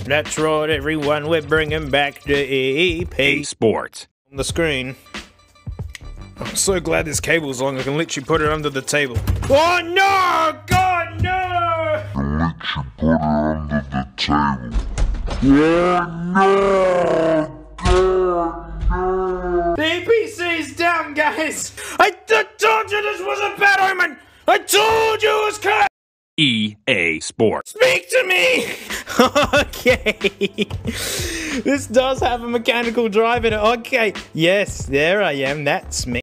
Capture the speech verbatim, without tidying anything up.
That's right, everyone. We're bringing back the E E P Sports on the screen. I'm so glad this cable's long. I can literally put it under the table. Oh no! God no! I can literally put it under the table. Oh no! God no! The E P C's down, guys. I, I told you this was a bad omen. I told you it was cursed. E A Sports. Speak to me! Okay. This does have a mechanical drive in it. Okay. Yes, there I am. That's me.